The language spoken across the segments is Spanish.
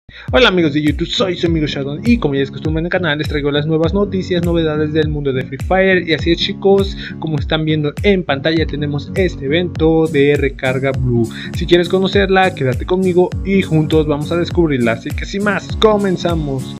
Hola amigos de YouTube, soy su amigo Shadow y como ya es costumbre en el canal les traigo las nuevas noticias, novedades del mundo de Free Fire. Y así es chicos, como están viendo en pantalla tenemos este evento de recarga Blue. Si quieres conocerla, quédate conmigo y juntos vamos a descubrirla, así que sin más, comenzamos.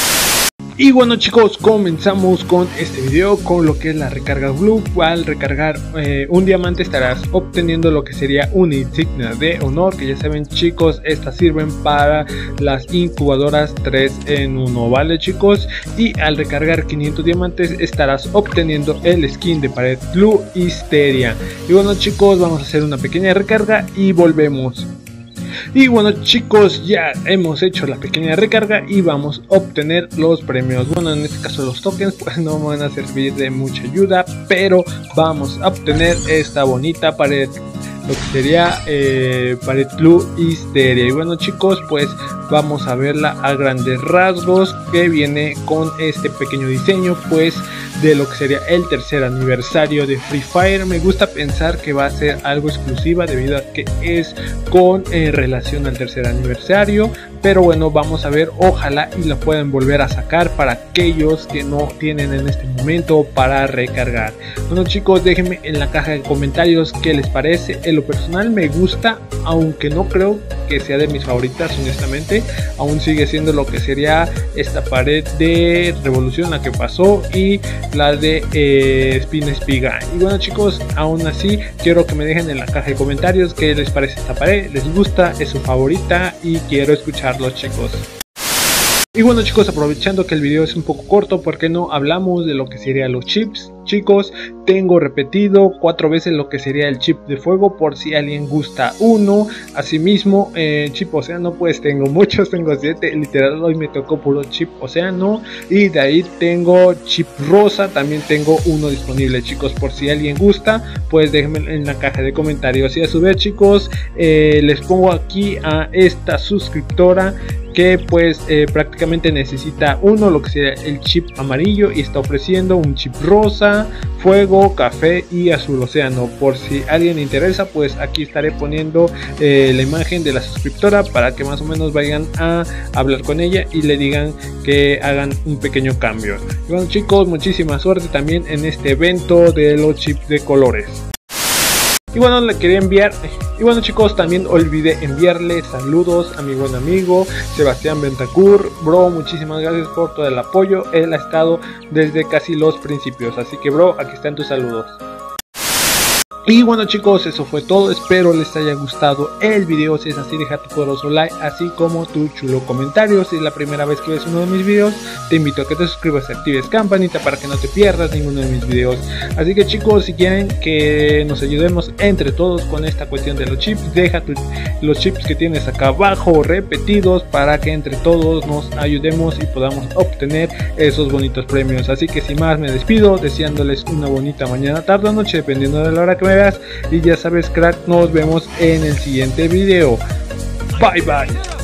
Y bueno chicos, comenzamos con este video con lo que es la recarga Blue. Al recargar un diamante estarás obteniendo lo que sería una insignia de honor, que ya saben chicos, estas sirven para las incubadoras 3 en 1, vale chicos. Y al recargar 500 diamantes estarás obteniendo el skin de pared Blue Histeria. Y bueno chicos, vamos a hacer una pequeña recarga y volvemos. Y bueno chicos, ya hemos hecho la pequeña recarga y vamos a obtener los premios. Bueno, en este caso los tokens pues no me van a servir de mucha ayuda, pero vamos a obtener esta bonita pared, lo que sería pared Blue Histeria. Y bueno chicos, pues vamos a verla a grandes rasgos, que viene con este pequeño diseño pues de lo que sería el tercer aniversario de Free Fire. Me gusta pensar que va a ser algo exclusiva debido a que es con relación al tercer aniversario, pero bueno, vamos a ver, ojalá y la puedan volver a sacar para aquellos que no tienen en este momento para recargar. Bueno chicos, déjenme en la caja de comentarios qué les parece. En lo personal me gusta, aunque no creo que sea de mis favoritas honestamente. Aún sigue siendo lo que sería esta pared de revolución, la que pasó, y la de Spin Espiga. Y bueno chicos, aún así quiero que me dejen en la caja de comentarios qué les parece esta pared, les gusta, es su favorita, y quiero escucharlos chicos. Y bueno chicos, aprovechando que el video es un poco corto, ¿por qué no hablamos de lo que serían los chips? Chicos, tengo repetido 4 veces lo que sería el chip de fuego, por si alguien gusta uno. Asimismo, chip océano, pues tengo muchos, tengo 7, literal hoy me tocó puro chip océano. Y de ahí tengo chip rosa, también tengo uno disponible chicos, por si alguien gusta, pues déjenme en la caja de comentarios. Y a su vez chicos, les pongo aquí a esta suscriptora que pues prácticamente necesita uno, lo que sería el chip amarillo, y está ofreciendo un chip rosa, fuego, café y azul océano. Por si a alguien le interesa, pues aquí estaré poniendo la imagen de la suscriptora para que más o menos vayan a hablar con ella y le digan que hagan un pequeño cambio. Y bueno chicos, muchísima suerte también en este evento de los chips de colores. Y bueno, le quería enviar, y bueno chicos, también olvidé enviarle saludos a mi buen amigo Sebastián Bentacur. Bro, muchísimas gracias por todo el apoyo, él ha estado desde casi los principios, así que bro, aquí están tus saludos. Y bueno chicos, eso fue todo, espero les haya gustado el video. Si es así, deja tu poderoso like, así como tu chulo comentario. Si es la primera vez que ves uno de mis videos, te invito a que te suscribas y actives campanita para que no te pierdas ninguno de mis videos. Así que chicos, si quieren que nos ayudemos entre todos con esta cuestión de los chips, deja los chips que tienes acá abajo repetidos para que entre todos nos ayudemos y podamos obtener esos bonitos premios. Así que sin más me despido, deseándoles una bonita mañana, tarde o noche, dependiendo de la hora que me veas. Y ya sabes crack, nos vemos en el siguiente video. Bye bye.